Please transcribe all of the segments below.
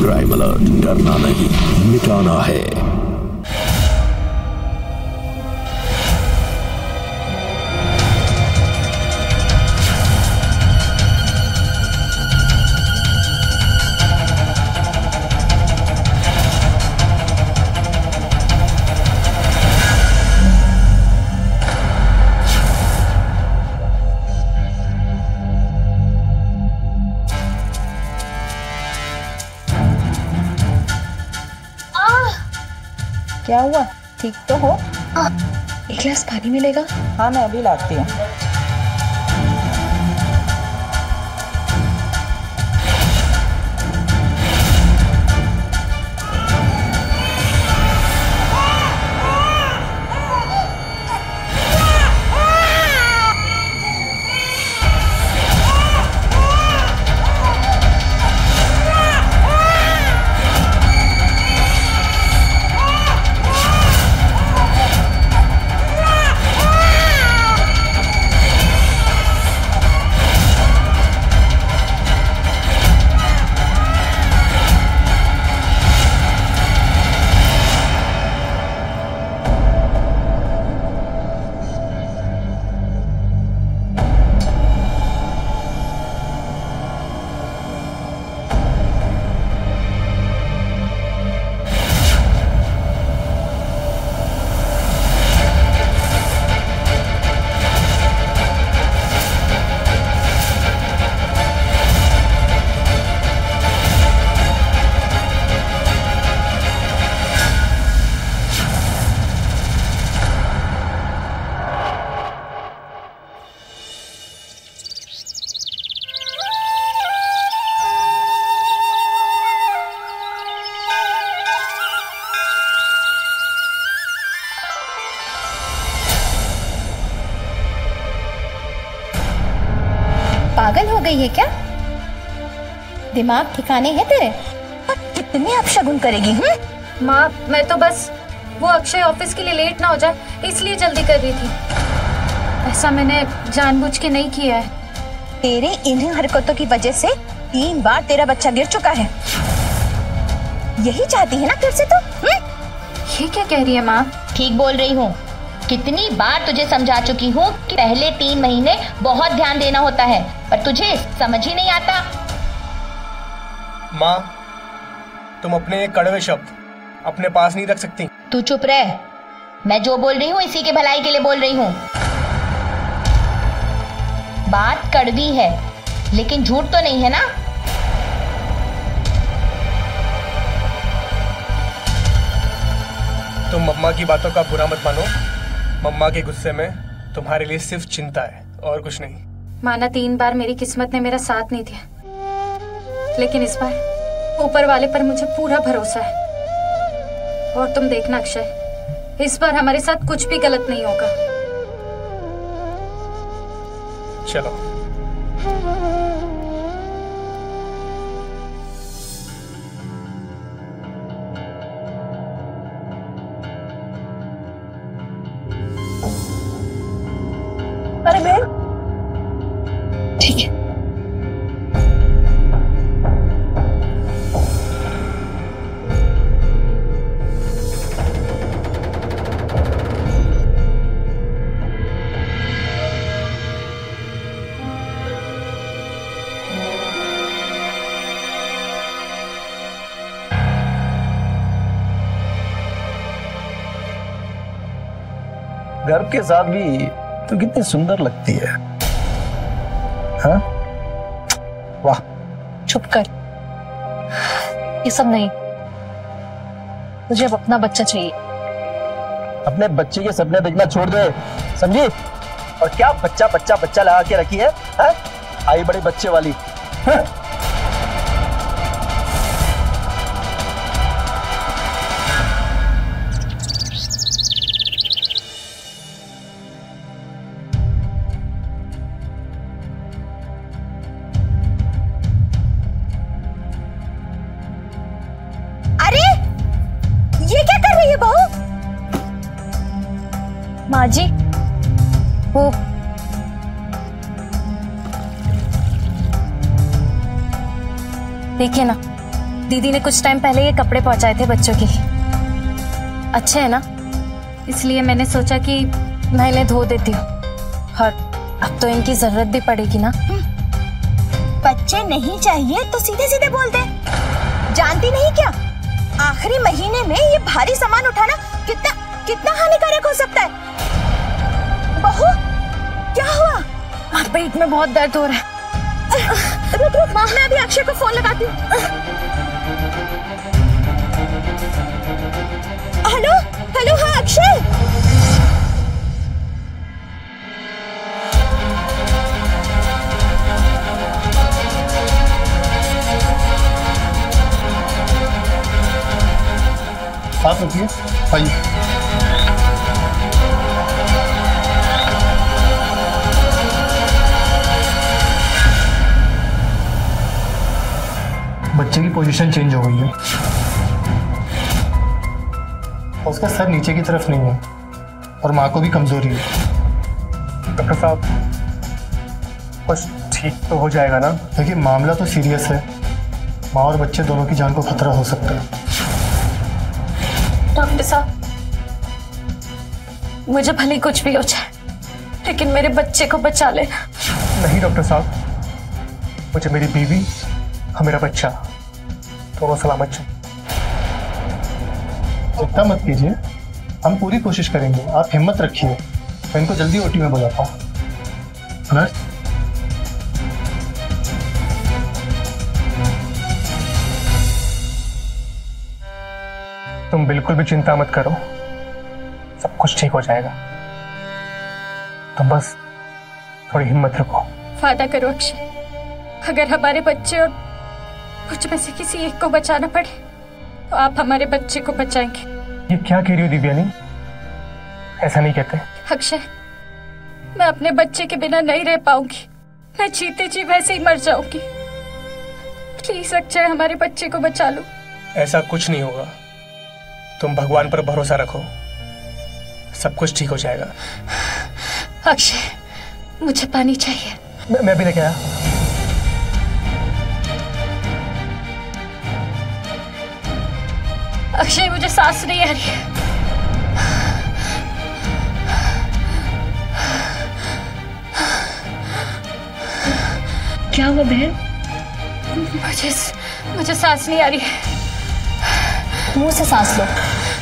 Crime alert, डरना नहीं, मिटाना है। क्या हुआ? ठीक तो हो? एक गिलास पानी मिलेगा? हाँ, मैं अभी लाती हूँ। पागल हो गई है क्या? दिमाग ठिकाने है तेरे? कितने अपशगुन करेगी? माँ, मैं तो बस वो अक्षय ऑफिस के लिए लेट ना हो जाए इसलिए जल्दी कर रही थी। ऐसा मैंने जानबूझ के नहीं किया है। तेरे इन्हीं हरकतों की वजह से 3 बार तेरा बच्चा गिर चुका है। यही चाहती है ना फिर से तू? ये क्या कह रही है माँ? ठीक बोल रही हूँ। कितनी बार तुझे समझा चुकी हूँ कि पहले 3 महीने बहुत ध्यान देना होता है, पर तुझे समझ ही नहीं आता। माँ, तुम अपने कड़वे शब्द अपने पास नहीं रख सकती। तू चुप रह। मैं जो बोल रही हूँ इसी के भलाई के लिए बोल रही हूँ। बात कड़वी है लेकिन झूठ तो नहीं है ना? तुम मम्मा की बातों का बुरा मत मानो। मम्मा के गुस्से में तुम्हारे लिए सिर्फ चिंता है और कुछ नहीं। माना 3 बार मेरी किस्मत ने मेरा साथ नहीं दिया, लेकिन इस बार ऊपर वाले पर मुझे पूरा भरोसा है। और तुम देखना अक्षय, इस बार हमारे साथ कुछ भी गलत नहीं होगा। चलो। अरे बहन, ठीक है। गर्व के साथ भी तो कितनी सुंदर लगती है। हाँ? वाह। चुप कर, ये सब नहीं। मुझे अब अपना बच्चा चाहिए। अपने बच्चे के सपने देखना छोड़ दे, समझी? और क्या बच्चा बच्चा बच्चा लगा के रखी है? हाँ? आई बड़े बच्चे वाली। हाँ? माँ जी, वो देखिए ना, दीदी ने कुछ टाइम पहले ये कपड़े पहुंचाए थे बच्चों के लिए। अच्छे हैं ना, इसलिए मैंने सोचा कि मैं इन्हें धो देती हूँ। और अब तो इनकी जरूरत भी पड़ेगी ना। बच्चे नहीं चाहिए तो सीधे सीधे बोल दे। जानती नहीं क्या, आखिरी महीने में ये भारी सामान उठाना कितना कितना हानिकारक हो सकता है। बहू, क्या हुआ? माँ, पेट में बहुत दर्द हो रहा है। रुक रुक माँ, मैं अभी अक्षय को फोन लगाती हूँ। हेलो हेलो, हाँ अक्षय। आप रुकिए, आइए। बच्चे की पोजीशन चेंज हो गई है। उसका सर नीचे की तरफ नहीं है और माँ को भी कमजोरी है। डॉक्टर साहब, कुछ ठीक तो हो जाएगा ना? देखिए, मामला तो सीरियस है। माँ और बच्चे दोनों की जान को खतरा हो सकता है। डॉक्टर साहब, मुझे भले कुछ भी हो जाए, लेकिन मेरे बच्चे को बचा लेना। नहीं डॉक्टर साहब, मुझे मेरी बीवी और मेरा बच्चा दोनों सलामत चाहिए। चिंता मत कीजिए, हम पूरी कोशिश करेंगे। आप हिम्मत रखिए, मैं इनको जल्दी ओटी में बुलाता हूँ। नर्स, तुम बिल्कुल भी चिंता मत करो, सब कुछ ठीक हो जाएगा। तुम बस थोड़ी हिम्मत रखो। वादा करो अक्षय, अगर हमारे बच्चे और मुझ में से किसी एक को बचाना पड़े तो आप हमारे बच्चे को बचाएंगे। ये क्या कह रही हो दिव्यानी? ऐसा नहीं कहते। अक्षय, मैं अपने बच्चे के बिना नहीं रह पाऊंगी। मैं जीते जी वैसे ही मर जाऊंगी। प्लीज अक्षय, हमारे बच्चे को बचा लो। ऐसा कुछ नहीं होगा, तुम भगवान पर भरोसा रखो, सब कुछ ठीक हो जाएगा। अक्षय, मुझे पानी चाहिए। मैं भी लेके आया। अक्षय, मुझे सांस नहीं आ रही है। क्या हुआ बहन? मुझे सांस नहीं आ रही है। मुंह से सांस लो।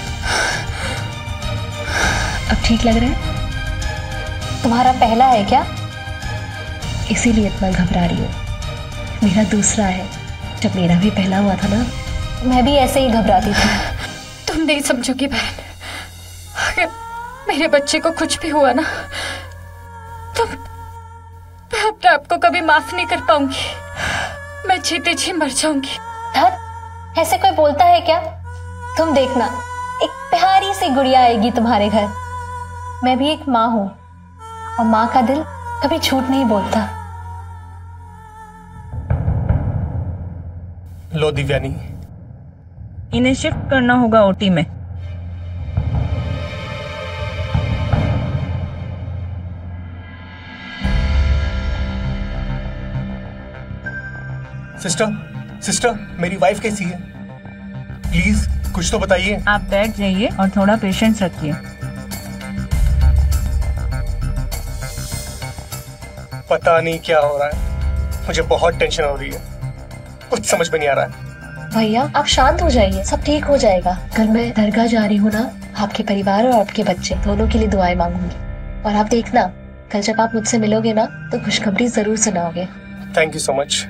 अब ठीक लग रहा है? तुम्हारा पहला है क्या? इसीलिए इतना घबरा रही हो। मेरा दूसरा है। जब मेरा भी पहला हुआ था ना, मैं भी ऐसे ही घबराती थी। तुम नहीं समझोगी बहन, अगर मेरे बच्चे को कुछ भी हुआ ना, तो मैं अपने आप को कभी माफ नहीं कर पाऊंगी। मैं जीते जी मर जाऊंगी। धत, ऐसे कोई बोलता है क्या? तुम देखना, एक प्यारी सी गुड़िया आएगी तुम्हारे घर। मैं भी एक माँ हूं और माँ का दिल कभी झूठ नहीं बोलता। लो दिव्यानी, इन्हें शिफ्ट करना होगा ओटी में। सिस्टर, मेरी वाइफ कैसी है? प्लीज कुछ तो बताइए। आप बैठ जाइए और थोड़ा पेशेंस रखिए। पता नहीं क्या हो रहा है, मुझे बहुत टेंशन हो रही है, कुछ समझ में नहीं आ रहा है। भैया आप शांत हो जाइए, सब ठीक हो जाएगा। कल मैं दरगाह जा रही हूँ ना, आपके परिवार और आपके बच्चे दोनों के लिए दुआएं मांगूंगी। और आप देखना, कल जब आप मुझसे मिलोगे ना, तो खुशखबरी जरूर सुनाओगे। Thank you so much.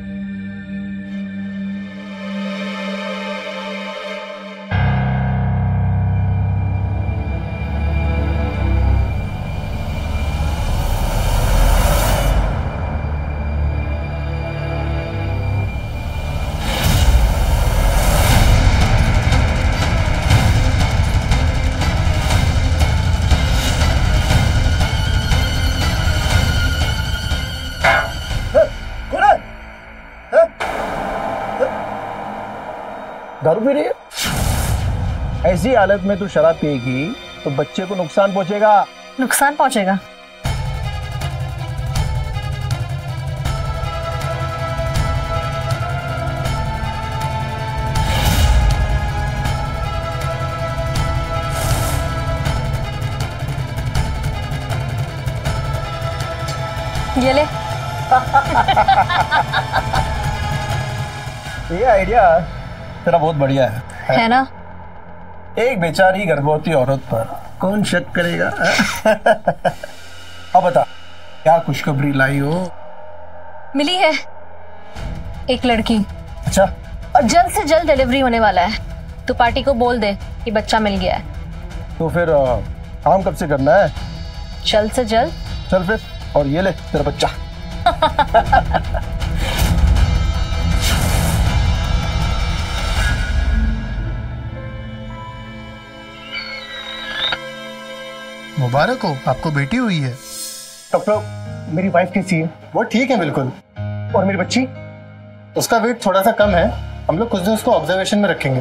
दारू पी रही है? ऐसी हालत में तू शराब पिएगी तो बच्चे को नुकसान पहुंचेगा। नुकसान पहुंचेगा? ये ले। ये आइडिया तेरा बहुत बढ़िया है ना? एक बेचारी गर्भवती औरत पर कौन शक करेगा? अब बता, क्या खुशखबरी लाई हो? मिली है एक लड़की। अच्छा, और जल्द से जल्द डिलीवरी होने वाला है। तू पार्टी को बोल दे कि बच्चा मिल गया है। तो फिर काम कब से करना है? जल्द से जल्द। चल फिर, और ये ले तेरा बच्चा। मुबारक हो, आपको बेटी हुई है। डॉक्टर, मेरी वाइफ कैसी है? वो ठीक है बिल्कुल। और मेरी बच्ची? उसका वेट थोड़ा सा कम है, हम लोग कुछ दिन उसको ऑब्जर्वेशन में रखेंगे।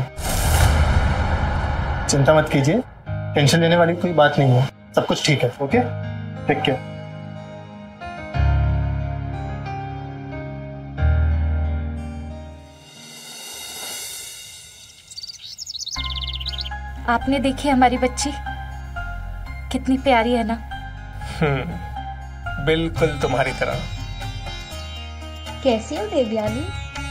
चिंता मत कीजिए, टेंशन लेने वाली कोई बात नहीं है, सब कुछ ठीक है। Okay, take care. आपने देखी हमारी बच्ची कितनी प्यारी है ना? बिल्कुल तुम्हारी तरह। कैसी हो देवयानी?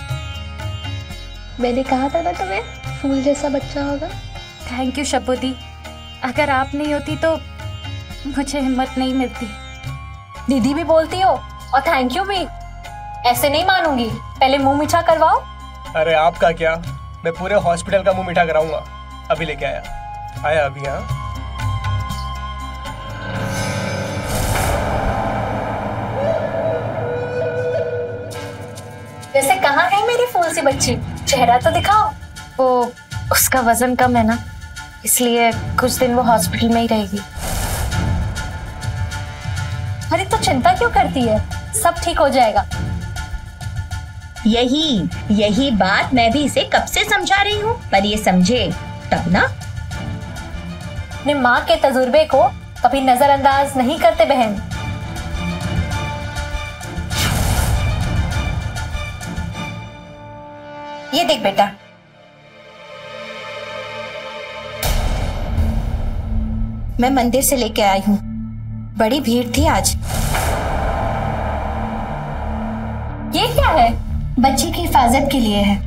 मैंने कहा था ना तुम्हें फूल जैसा बच्चा होगा। थैंक यू शब्बू दी, अगर आप नहीं होती तो मुझे हिम्मत नहीं मिलती। दीदी भी बोलती हो और थैंक यू भी। ऐसे नहीं मानूंगी, पहले मुंह मीठा करवाओ। अरे आपका क्या, मैं पूरे हॉस्पिटल का मुंह मीठा कराऊंगा। अभी लेके आया अभी। हाँ, वैसे कहाँ है मेरी फूल सी बच्ची? चेहरा तो दिखाओ। वो उसका वजन कम है ना, इसलिए कुछ दिन वो हॉस्पिटल में ही रहेगी। अरे तो चिंता क्यों करती है, सब ठीक हो जाएगा। यही बात मैं भी इसे कब से समझा रही हूँ, पर ये समझे तब ना। अपने माँ के तजुर्बे को कभी नजरअंदाज नहीं करते बहन। ये देख बेटा, मैं मंदिर से लेके आई हूँ, बड़ी भीड़ थी आज। ये क्या है? बच्ची की हिफाजत के लिए है,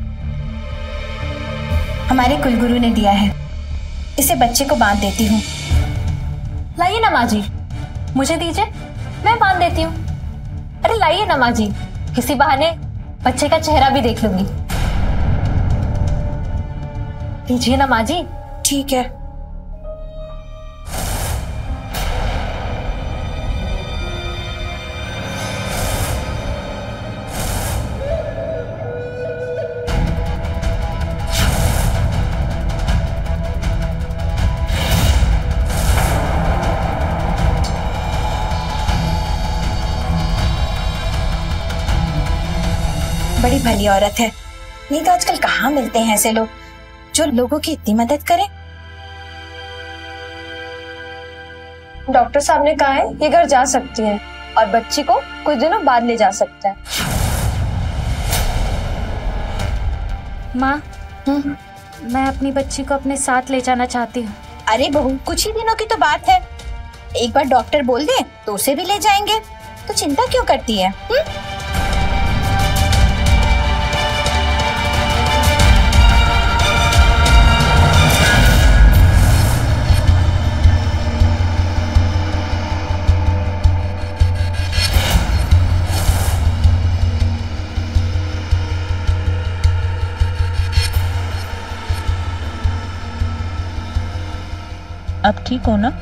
हमारे कुलगुरु ने दिया है। इसे बच्चे को बांध देती हूँ। लाइए ना माँ जी, मुझे दीजिए, मैं बांध देती हूँ। अरे लाइए ना माँ जी, किसी बहाने बच्चे का चेहरा भी देख लूंगी। दीजिए ना माँ जी। ठीक है। बड़ी भली औरत है, नहीं तो आजकल कहाँ मिलते हैं ऐसे लोग जो लोगों की इतनी मदद करें। डॉक्टर साहब ने कहा है ये घर जा सकती है और बच्ची को कुछ दिनों बाद ले जा सकता है। माँ, मैं अपनी बच्ची को अपने साथ ले जाना चाहती हूँ। अरे बहू, कुछ ही दिनों की तो बात है, एक बार डॉक्टर बोल दे तो उसे भी ले जाएंगे, तो चिंता क्यों करती है? अब ठीक हो ना?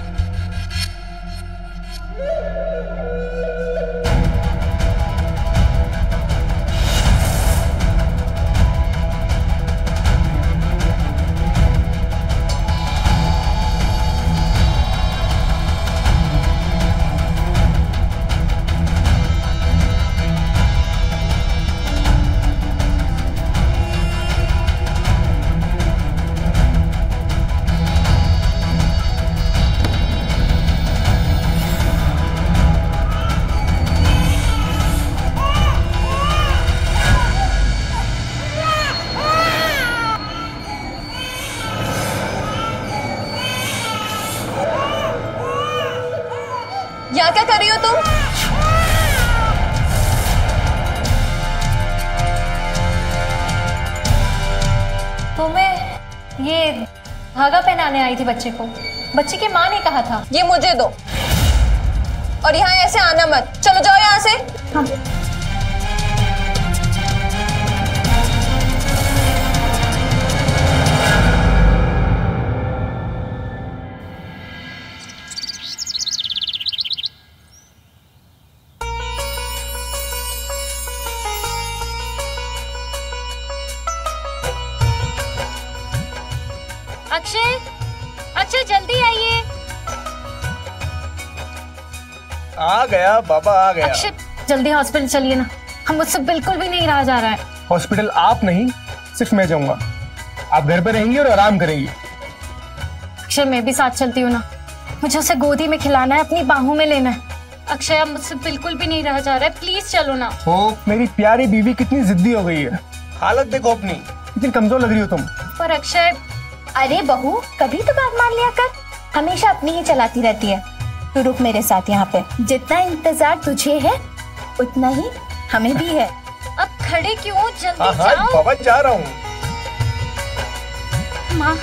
यहाँ क्या कर रही हो तुम? ये धागा पहनाने आई थी बच्चे को। बच्चे की माँ ने कहा था। ये मुझे दो, और यहाँ ऐसे आना मत। चलो जाओ यहाँ से। हाँ। अक्षय, अक्षय जल्दी आइए। आ गया बाबा, आ गया। अक्षय जल्दी हॉस्पिटल चलिए ना, हम मुझसे बिल्कुल भी नहीं रहा जा रहा है। हॉस्पिटल आप नहीं, सिर्फ मैं जाऊंगा। आप घर पे रहेंगी और आराम करेंगी। अक्षय मैं भी साथ चलती हूँ ना, मुझे उसे गोदी में खिलाना है, अपनी बाहों में लेना है। अक्षय अब मुझसे बिल्कुल भी नहीं रहा जा रहा है, प्लीज चलो ना। ओ मेरी प्यारी बीवी कितनी जिद्दी हो गई है। हालत देखो अपनी, कितनी कमजोर लग रही हो तुम। पर अक्षय। अरे बहू, कभी तो बात मान लिया कर, हमेशा अपनी ही चलाती रहती है। तू रुक मेरे साथ यहाँ पे। जितना इंतजार तुझे है उतना ही हमें भी है। अब खड़े क्यों, जल्दी हाँ, जाओ। बाबा जा रहा हूँ। माँ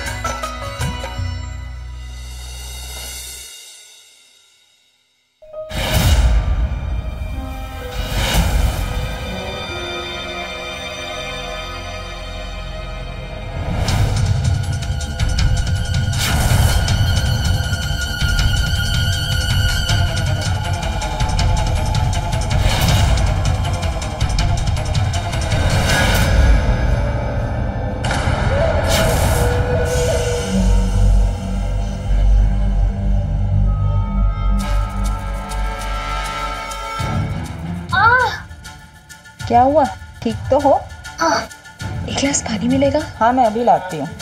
क्या हुआ, ठीक तो हो? हाँ, एक गिलास पानी मिलेगा? हाँ मैं अभी लाती हूँ।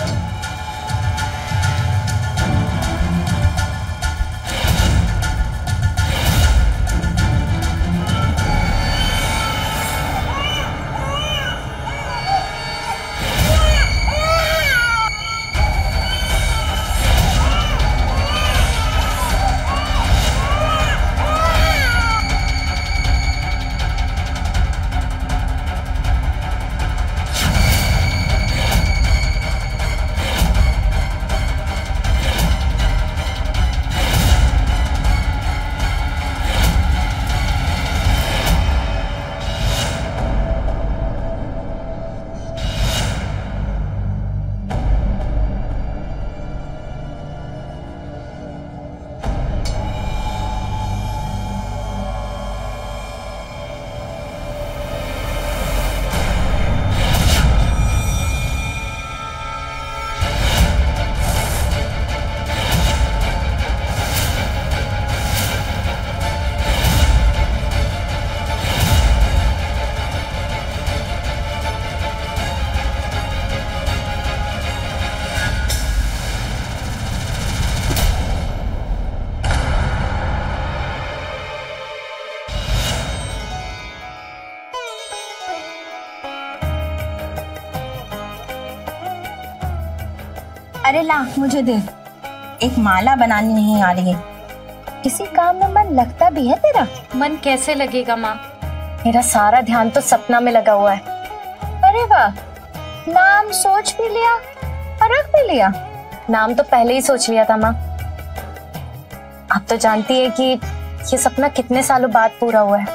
अरे ला मुझे दे, एक माला बनानी नहीं आ रही है। किसी काम में मन लगता भी है तेरा? मन कैसे लगेगा माँ, मेरा सारा ध्यान तो सपना में लगा हुआ है। अरे वाह, नाम सोच भी लिया और रख भी लिया? नाम तो पहले ही सोच लिया था माँ। आप तो जानती है कि ये सपना कितने सालों बाद पूरा हुआ है।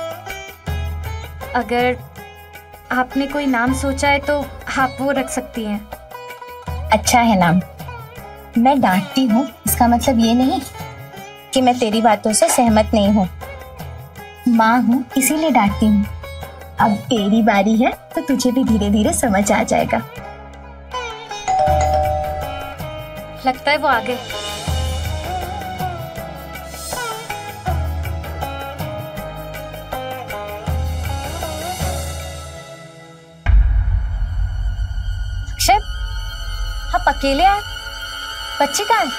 अगर आपने कोई नाम सोचा है तो आप वो रख सकती हैं। अच्छा है नाम। मैं डांटती हूँ इसका मतलब ये नहीं कि मैं तेरी बातों से सहमत नहीं हूँ। माँ हूँ इसीलिए डांटती हूँ। अब तेरी बारी है तो तुझे भी धीरे धीरे समझ आ जाएगा। लगता है वो आ गए। अक्षय, आप अकेले आए? बच्ची कहाँ है?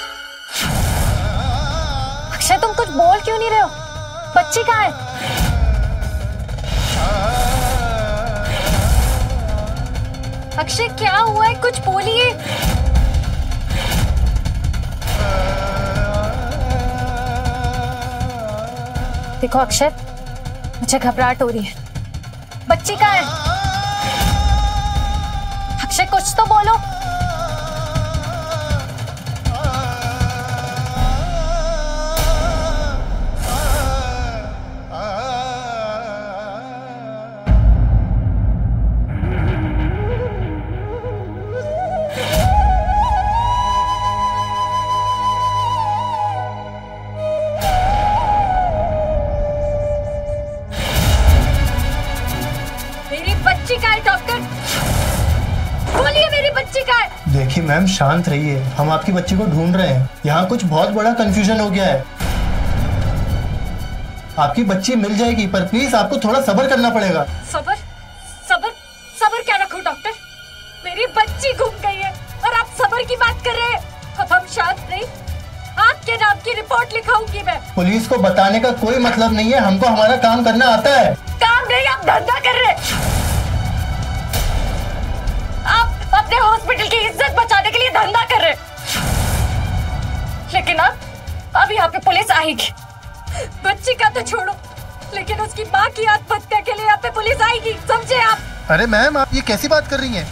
अक्षय तुम कुछ बोल क्यों नहीं रहे हो? बच्ची कहाँ है? अक्षय क्या हुआ है, कुछ बोलिए। देखो अक्षय, मुझे घबराहट हो रही है। बच्ची कहाँ है? अक्षय कुछ तो बोलो। देखिए मैम, शांत रहिए, हम आपकी बच्ची को ढूंढ रहे हैं। यहाँ कुछ बहुत बड़ा कंफ्यूजन हो गया है। आपकी बच्ची मिल जाएगी, पर प्लीज आपको थोड़ा सब्र करना पड़ेगा। सब्र सब्र सब्र क्या रखूं डॉक्टर? मेरी बच्ची गुम गई है और आप सब्र की बात कर रहे हैं। अब हम शांत नहीं, आपके नाम की रिपोर्ट लिखाऊंगी मैं। पुलिस को बताने का कोई मतलब नहीं है, हमको हमारा काम करना आता है। काम नहीं, आप धंधा कर रहे हैं। आप अपने हॉस्पिटल की इज्जत बचाने के लिए धंधा कर रहे हैं। लेकिन अब यहाँ पे पुलिस आएगी। बच्ची का तो छोड़ो, लेकिन उसकी माँ की आत्महत्या के लिए यहाँ पे पुलिस आएगी, समझे आप? अरे मैम, आप ये कैसी बात कर रही हैं?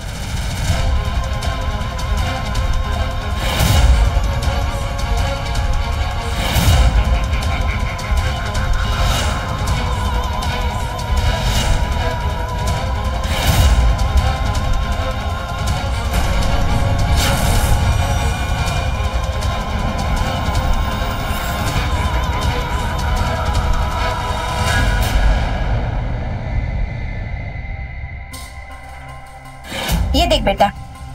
ये देख बेटा,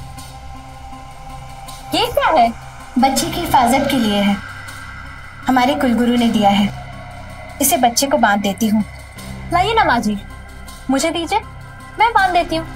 ये क्या है? बच्चे की हिफाजत के लिए है, हमारे कुलगुरु ने दिया है। इसे बच्चे को बांध देती हूँ। लाइए ना माँ जी, मुझे दीजिए, मैं बांध देती हूँ।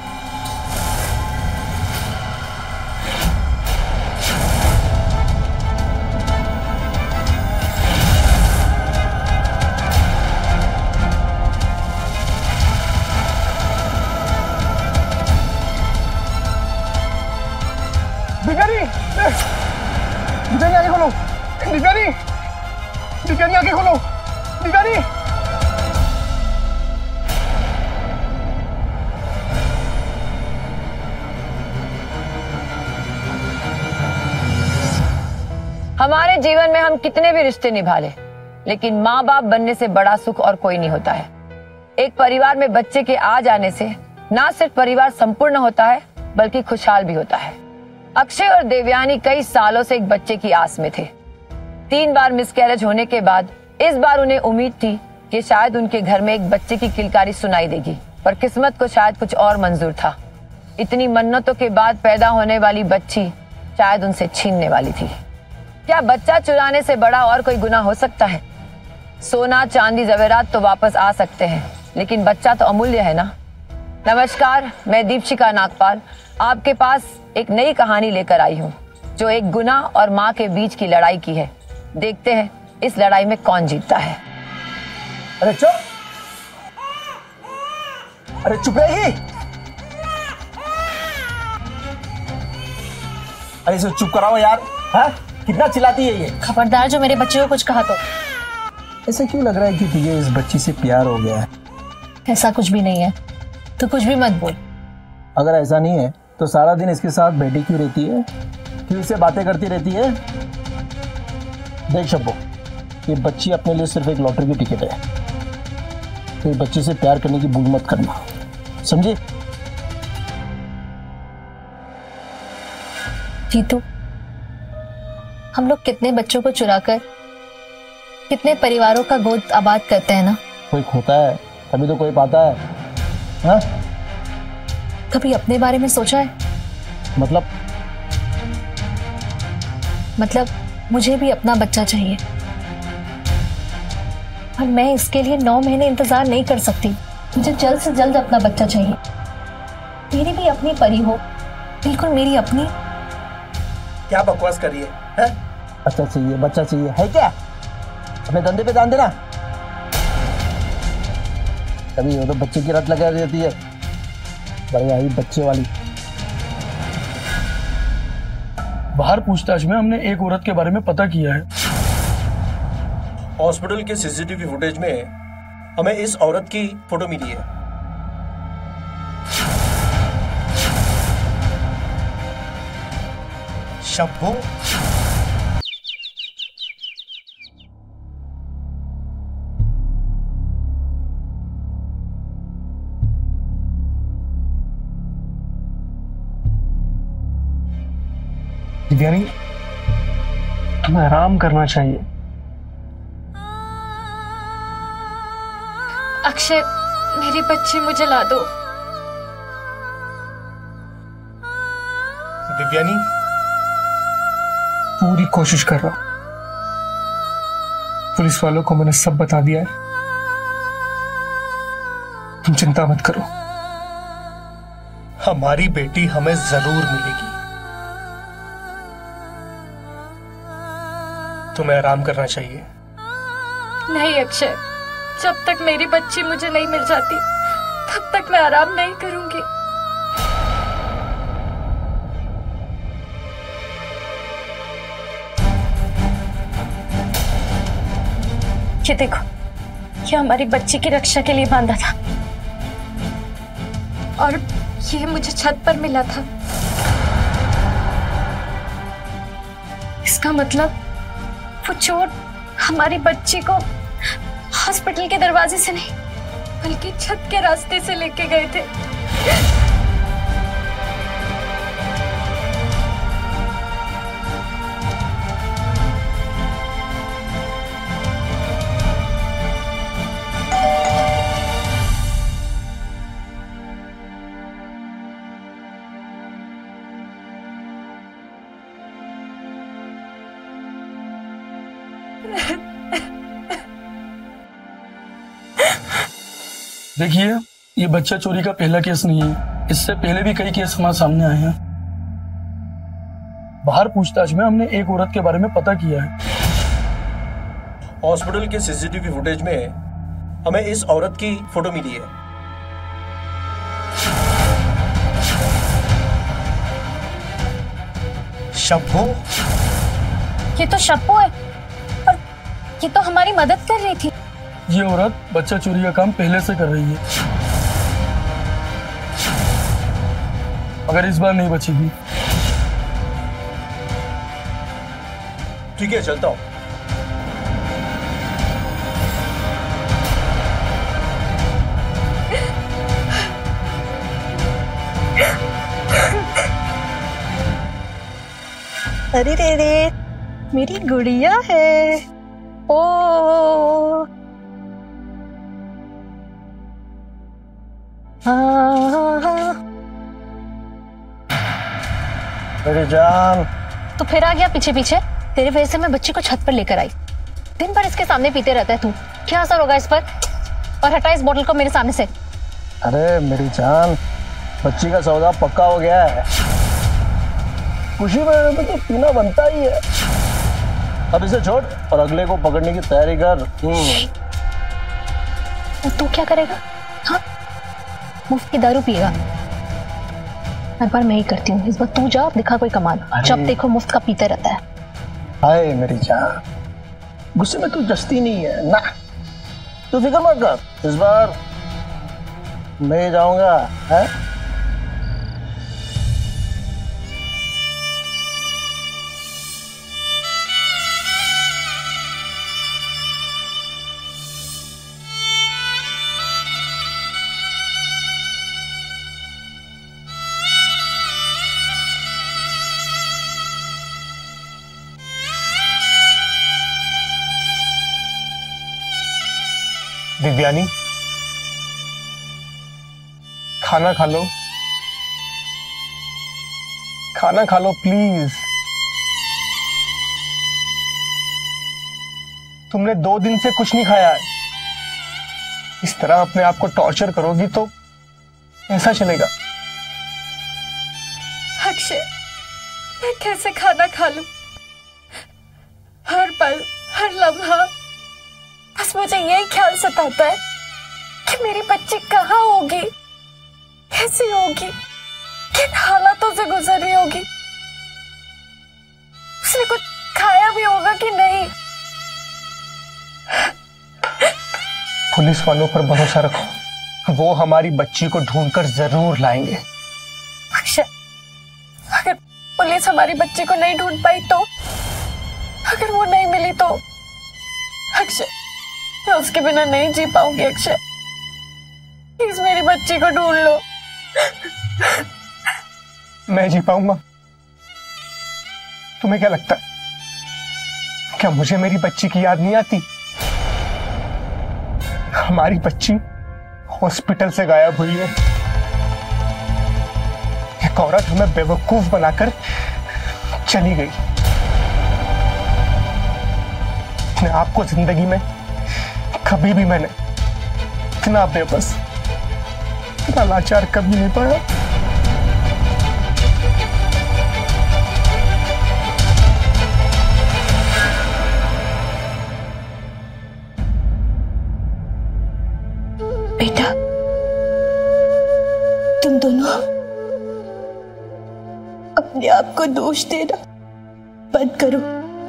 दिव्यानी आगे खोलो, दिव्यानी, दिव्यानी आगे खोलो, दिव्यानी। हमारे जीवन में हम कितने भी रिश्ते निभा ले, लेकिन माँ बाप बनने से बड़ा सुख और कोई नहीं होता है। एक परिवार में बच्चे के आ जाने से ना सिर्फ परिवार संपूर्ण होता है, बल्कि खुशहाल भी होता है। अक्षय और देवयानी कई सालों से एक बच्चे की आस में थे। 3 बार मिसकैरेज होने के बाद इस बार उन्हें उम्मीद थी कि शायद उनके घर में एक बच्चे की किलकारी सुनाई देगी, पर किस्मत को शायद कुछ और मंजूर था। इतनी मन्नतों के बाद पैदा होने वाली बच्ची शायद उनसे छीनने वाली थी। क्या बच्चा चुराने से बड़ा और कोई गुनाह हो सकता है? सोना चांदी ज़ेवरात तो वापस आ सकते हैं, लेकिन बच्चा तो अमूल्य है ना। नमस्कार, मैं दीपशिका नागपाल आपके पास एक नई कहानी लेकर आई हूँ, जो एक गुनाह और माँ के बीच की लड़ाई की है। देखते हैं इस लड़ाई में कौन जीतता है। अरे चुप, अरे चुप रही। अरे इसे चुप कराओ यार। हाँ, कितना चिल्लाती है ये। खबरदार, जो मेरे बच्चे को कुछ कहा तो। ऐसा क्यों लग रहा है कि तुझे इस बच्ची से प्यार हो गया है? ऐसा कुछ भी नहीं है, तो कुछ भी मत बोल। अगर ऐसा नहीं है तो सारा दिन इसके साथ बैठी क्यों रहती है? क्यों इससे बातें करती रहती है? देख शब्बो, ये बच्ची अपने लिए सिर्फ एक लॉटरी की टिकट है। तो बच्ची से प्यार करने की भूल मत करना, समझे? जीतू, हम लोग कितने बच्चों को चुराकर कितने परिवारों का गोद आबाद करते हैं ना। कोई खोता है तभी तो कोई पाता है। हाँ? कभी अपने बारे में सोचा है? मतलब मुझे भी अपना बच्चा चाहिए, और मैं इसके लिए 9 महीने इंतजार नहीं कर सकती। मुझे जल्द से जल्द अपना बच्चा चाहिए। मेरी भी अपनी परी हो, बिल्कुल मेरी अपनी। क्या बकवास कर रही है? बच्चा चाहिए, बच्चा चाहिए है क्या? अपने धंधे पे ध्यान देना। कभी वो तो बच्चे की रट लगा रहती है, बड़ी आई बच्चे वाली। बाहर पूछताछ में हमने एक औरत के बारे में पता किया है। हॉस्पिटल के सीसीटीवी फुटेज में हमें इस औरत की फोटो मिली है। शब्बो, दिव्यानी, तुम्हें आराम करना चाहिए। अक्षय, मेरी बच्ची मुझे ला दो। दिव्यानी, पूरी कोशिश कर रहा हूं। पुलिस वालों को मैंने सब बता दिया है। तुम चिंता मत करो, हमारी बेटी हमें जरूर मिलेगी। तुम्हें आराम करना चाहिए। नहीं अक्षय, जब तक मेरी बच्ची मुझे नहीं मिल जाती तब तक मैं आराम नहीं करूंगी। ये देखो, ये हमारी बच्ची की रक्षा के लिए बांधा था और ये मुझे छत पर मिला था। इसका मतलब वो चोर हमारी बच्ची को हॉस्पिटल के दरवाजे से नहीं बल्कि छत के रास्ते से लेके गए थे। देखिए, ये बच्चा चोरी का पहला केस नहीं है। इससे पहले भी कई केस हमारे सामने आए हैं। बाहर पूछताछ में हमने एक औरत के बारे में पता किया है। हॉस्पिटल के सीसीटीवी फुटेज में हमें इस औरत की फोटो मिली है। शब्बो? ये तो शब्बो है और ये तो हमारी मदद कर रही थी। ये औरत बच्चा चोरी का काम पहले से कर रही है। अगर इस बार नहीं बचेगी। ठीक है, चलता हूं। अरे रे रे, मेरी गुड़िया है। ओ मेरी जान, तो फिर आ गया पीछे पीछे। तेरे वजह से मैं बच्ची को छत पर लेकर आई। दिन भर इसके सामने पीते रहता है तू। क्या असर होगा इस पर? और हटा इस बोतल को मेरे सामने से। अरे मेरी जान, बच्ची का सौदा पक्का हो गया है। खुशी में तो पीना बनता ही है। अब इसे छोड़ और अगले को पकड़ने की तैयारी कर। तू क्या करेगा? हाँ, मुफ्त की दारू पिएगा? हर बार मैं ही करती हूँ, इस बार तू जा, दिखा कोई कमाल। जब देखो मुफ्त का पीते रहता है। हाय मेरी जान, गुस्से में तू जस्ती नहीं है ना। तू फिक्र मत कर, इस बार मैं जाऊंगा। है दिव्यानी, खाना खा लो, खाना खा लो प्लीज। तुमने 2 दिन से कुछ नहीं खाया है। इस तरह अपने आप को टॉर्चर करोगी तो ऐसा चलेगा? अक्षय, मैं कैसे खाना खा लूं? हर पल, हर लम्हा बस मुझे यही ख्याल सताता है कि मेरी बच्ची कहाँ होगी, कैसी होगी, किन हालातों से गुजर रही होगी, उसने कुछ खाया भी होगा कि नहीं। पुलिस वालों पर भरोसा रखो, वो हमारी बच्ची को ढूंढकर जरूर लाएंगे। अक्षय, अगर पुलिस हमारी बच्ची को नहीं ढूंढ पाई तो, अगर वो नहीं मिली तो अक्षय, मैं उसके बिना नहीं जी पाऊंगी। अक्षय, प्लीज मेरी बच्ची को ढूंढ लो। मैं जी पाऊंगा? तुम्हें क्या लगता है, क्या मुझे मेरी बच्ची की याद नहीं आती? हमारी बच्ची हॉस्पिटल से गायब हुई है। ये एक औरत हमें बेवकूफ बनाकर चली गई। अपने आप को जिंदगी में कभी भी मैंने इतना बेबस, इतना लाचार कभी नहीं पाया। बेटा, तुम दोनों अपने आप को दोष देना बंद करो।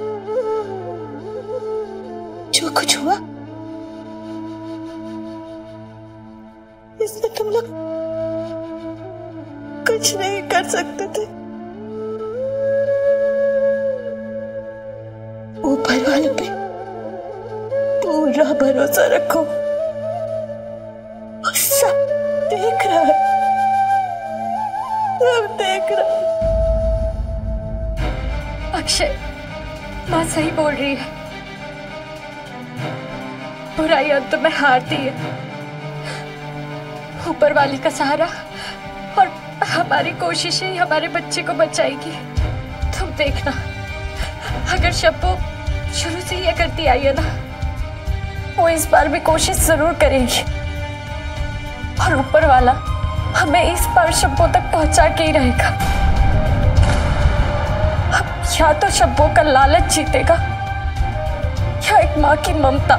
जो कुछ हुआ इसमें तुम लोग कुछ नहीं कर सकते थे। ऊपर वाले पे पूरा भरोसा रखो, सब देख रहा है, सब देख रहा है। अक्षय, माँ सही बोल रही है। बुराई अंत में हारती है। ऊपर वाली का सहारा और हमारी कोशिशें ही हमारे बच्चे को बचाएगी। तुम देखना, अगर शब्बू शुरू से ये करती आई है ना, वो इस बार भी कोशिश जरूर करेगी और ऊपर वाला हमें इस बार शब्बू तक पहुंचा के ही रहेगा। अब या तो शब्बू का लालच जीतेगा या एक माँ की ममता।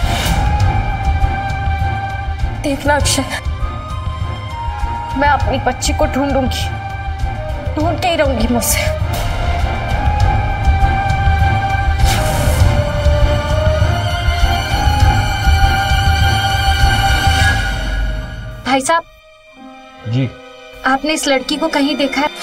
देखना अक्षय, मैं अपनी बच्ची को ढूंढूंगी, ढूंढते ही रहूंगी मुझसे। भाई साहब जी, आपने इस लड़की को कहीं देखा है?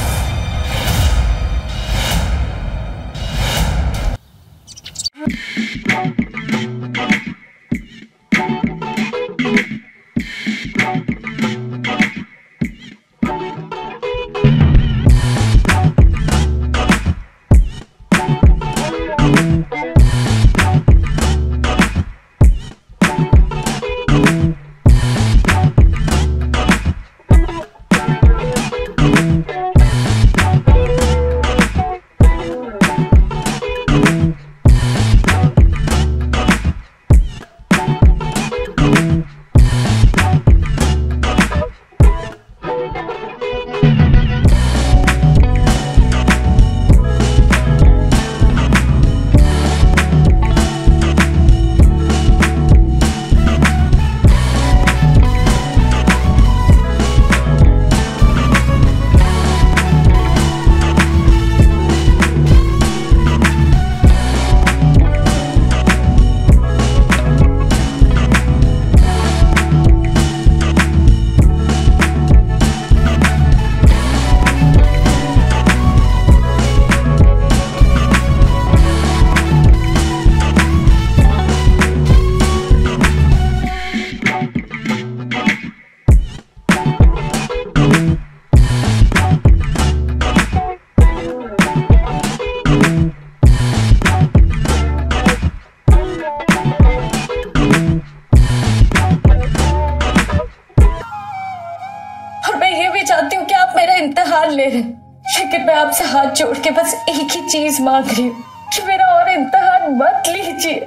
लेकिन मैं आपसे हाथ जोड़ के बस एक ही चीज मांग रही हूँ कि मेरा और इम्तिहान मत लीजिए।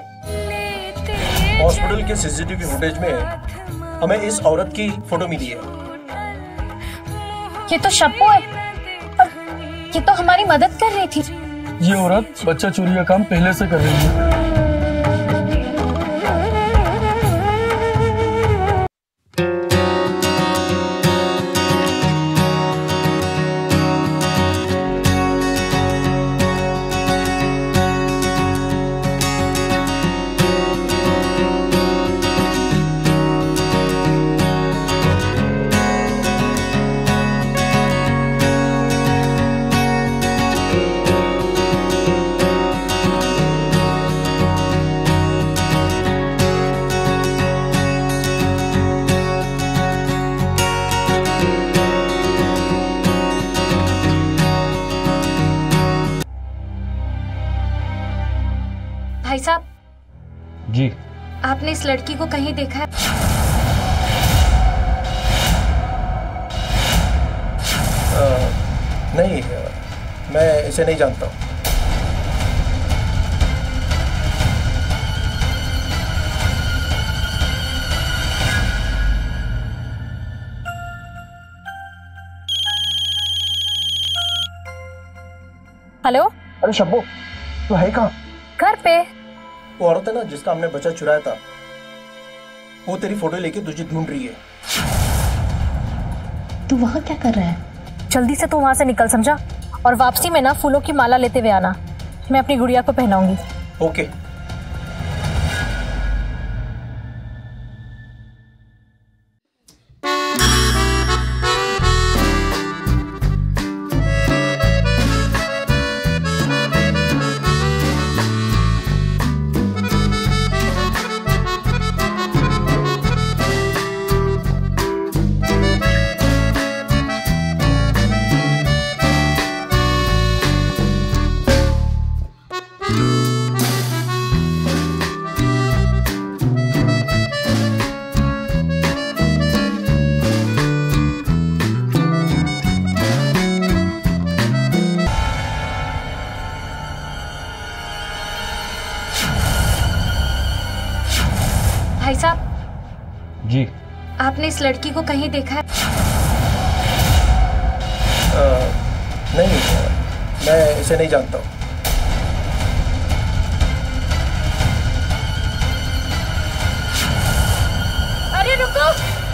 हॉस्पिटल के सीसीटीवी फुटेज में हमें इस औरत की फोटो मिली है। ये तो शब्बू है और ये तो हमारी मदद कर रही थी। ये औरत बच्चा चोरी का काम पहले से कर रही है। भाई साहब जी, आपने इस लड़की को कहीं देखा है? मैं इसे नहीं जानता। हेलो। अरे शब्बो, तू है कहाँ? घर पे। वो औरत है ना जिसका हमने बच्चा चुराया था, वो तेरी फोटो लेके तुझे ढूंढ रही है। तू वहाँ क्या कर रहा है? जल्दी से तू वहां से निकल, समझा? और वापसी में ना फूलों की माला लेते हुए आना, मैं अपनी गुड़िया को पहनाऊंगी। ओके। भाई साहब जी, आपने इस लड़की को कहीं देखा है? नहीं, मैं इसे नहीं जानता हूँ। अरे रुको,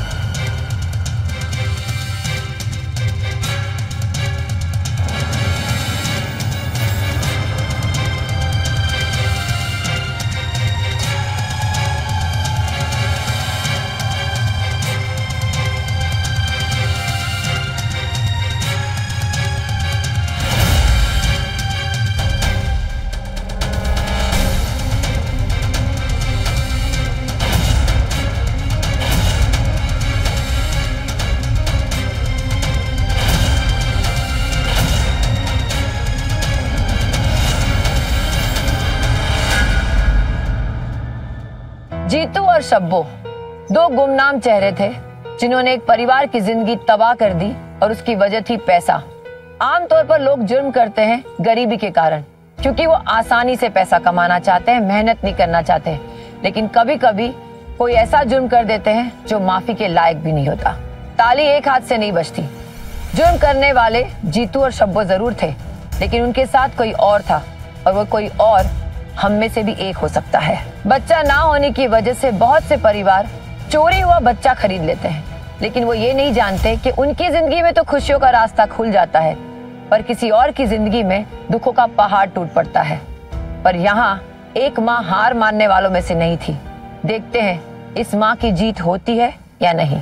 जीतू और शब्बो दो गुमनाम चेहरे थे जिन्होंने एक परिवार की जिंदगी तबाह कर दी और उसकी वजह थी पैसा। आमतौर पर लोग जुर्म करते हैं गरीबी के कारण, क्योंकि वो आसानी से पैसा कमाना चाहते हैं, मेहनत नहीं करना चाहते। लेकिन कभी कभी कोई ऐसा जुर्म कर देते हैं जो माफी के लायक भी नहीं होता। ताली एक हाथ से नहीं बजती। जुर्म करने वाले जीतू और शब्बो जरूर थे, लेकिन उनके साथ कोई और था, और वो कोई और हम में से भी एक हो सकता है। बच्चा ना होने की वजह से बहुत से परिवार चोरी हुआ बच्चा खरीद लेते हैं, लेकिन वो ये नहीं जानते कि उनकी जिंदगी में तो खुशियों का रास्ता खुल जाता है, पर किसी और की जिंदगी में दुखों का पहाड़ टूट पड़ता है। पर यहाँ एक माँ हार मानने वालों में से नहीं थी। देखते हैं इस माँ की जीत होती है या नहीं।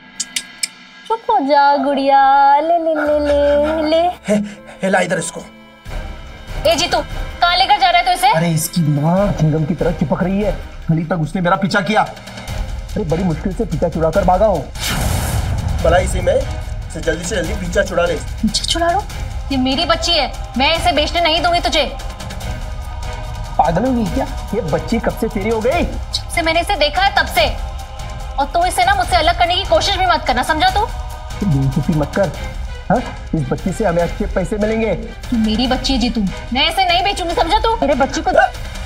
चुप हो जा गुड़िया, ले ले ले ले ले। हिला इधर इसको। ए जीतू, कहाँ लेकर जा रहा है तो इसे? अरे इसकी माँ चिंगम की तरह चिपक रही है। कल तक उसने मेरा पीछा किया। अरे बड़ी मुश्किल से पीछा छुड़ा कर भागा हूँ। भला इसी में से जल्दी पीछा छुड़ा ले। पीछा छुड़ा लो? ये मेरी बच्ची है, मैं इसे बेचने नहीं दूंगी तुझे। पागल हो गई क्या? ये बच्ची कब से तेरी हो गई? जब से मैंने इसे देखा है तब से। और तुम इसे ना मुझसे अलग करने की कोशिश भी मत करना, समझा तू? बेवकूफी मत कर। हाँ? इस बच्ची से हमें अच्छे पैसे मिलेंगे। तू मेरी बच्ची है जीतू, मैं इसे नहीं बेचूंगी, समझा तू? मेरे बच्ची को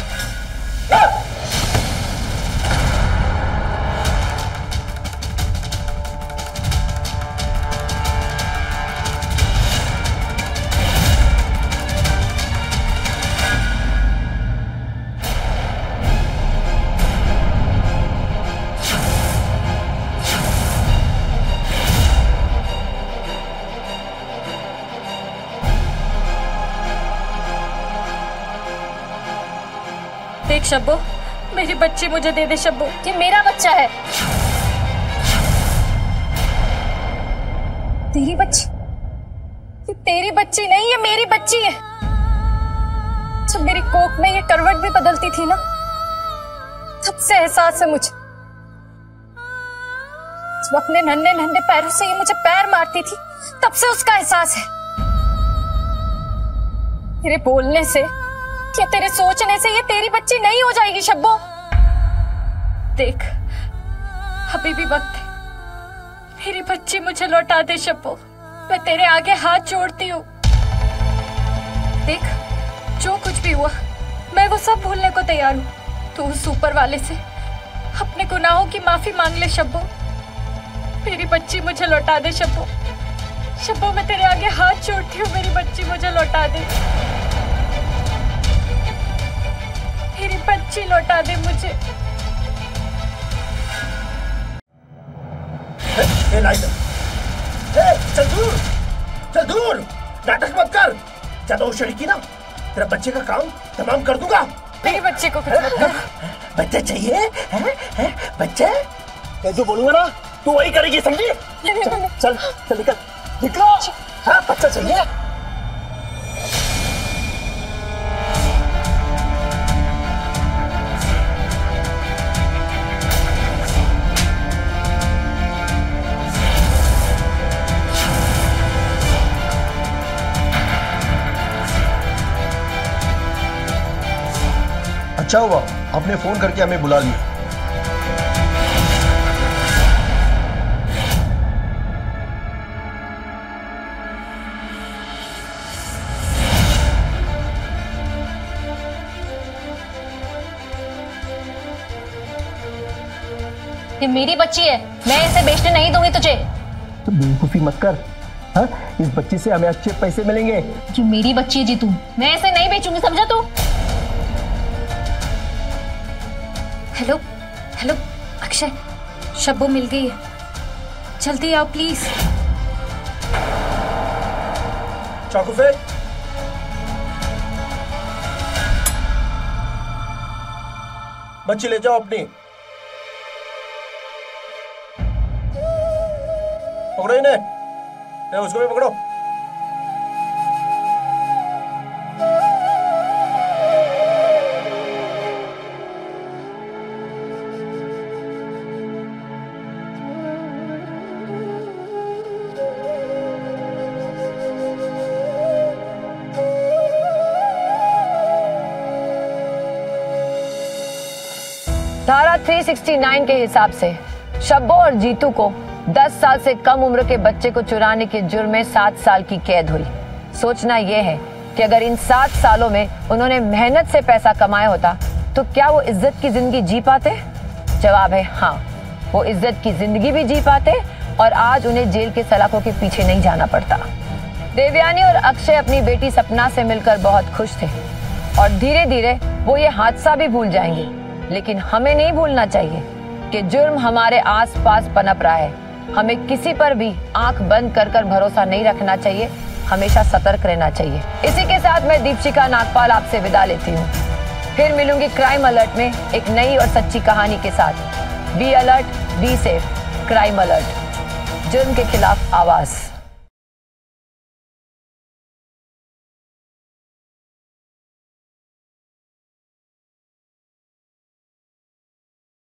देख शब्बो, मेरी बच्ची मुझे दे दे शब्बो। ये मेरा बच्चा है। तेरी बच्ची? ये तेरी बच्ची नहीं, ये मेरी बच्ची है। जब मेरी कोख में ये करवट भी बदलती थी ना, तब से एहसास है मुझे। जब अपने नन्हे नन्हे पैरों से ये मुझे पैर मारती थी, तब से उसका एहसास है। तेरे बोलने से या तेरे सोचने से ये तेरी बच्ची नहीं हो जाएगी शब्बो। देख, अभी भी वक्त है। मेरी बच्ची मुझे लौटा दे शब्बो। मैं तेरे आगे हाथ जोड़ती हूँ। देख, जो कुछ भी हुआ मैं वो सब भूलने को तैयार हूँ। तू उस ऊपर वाले से अपने गुनाहों की माफी मांग ले शब्बो। मेरी बच्ची मुझे लौटा दे शब्बो। शब्बो मैं तेरे आगे हाथ जोड़ती हूँ, मेरी बच्ची मुझे लौटा दे। मेरी बच्ची लौटा दे मुझे। चल दूर, चल दूर, नाटक मत कर। ज्यादा होशियारी की ना तेरा बच्चे का काम तमाम कर दूंगा। मेरे बच्चे को कुछ मत कर। बच्चा चाहिए? बच्चा? मैं जो बोलूंगा ना तू वही करेगी, समझी? चल चल चल निकल निकलो। हाँ बच्चा चाहिए। अच्छा हुआ आपने फोन करके हमें बुला लिया। ये मेरी बच्ची है, मैं इसे बेचने नहीं दूंगी तुझे। तो बेवकूफी मत कर। हाँ, इस बच्ची से हमें अच्छे पैसे मिलेंगे। जो मेरी बच्ची है जीतू, मैं इसे नहीं बेचूंगी, समझा तू? हेलो हेलो अक्षय, शब्बो मिल गई है, जल्दी आओ प्लीज। चाकू फेंक। बच्ची ले जाओ अपनी। पकड़ो इन्हें, उसको भी पकड़ो। धारा 369 के हिसाब से शब्बो और जीतू को 10 साल से कम उम्र के बच्चे को चुराने के जुर्म में 7 साल की कैद हुई। सोचना यह है कि अगर इन 7 सालों में उन्होंने मेहनत से पैसा कमाया होता तो क्या वो इज्जत की जिंदगी जी पाते? जवाब है हाँ, वो इज्जत की जिंदगी भी जी पाते और आज उन्हें जेल के सलाखों के पीछे नहीं जाना पड़ता। देवयानी और अक्षय अपनी बेटी सपना से मिलकर बहुत खुश थे और धीरे धीरे वो ये हादसा भी भूल जाएंगे। लेकिन हमें नहीं भूलना चाहिए कि जुर्म हमारे आसपास पनप रहा है। हमें किसी पर भी आंख बंद कर कर भरोसा नहीं रखना चाहिए, हमेशा सतर्क रहना चाहिए। इसी के साथ मैं दीपशिखा नागपाल आपसे विदा लेती हूँ। फिर मिलूंगी क्राइम अलर्ट में एक नई और सच्ची कहानी के साथ। Be alert, be safe, crime alert, जुर्म के खिलाफ आवाज।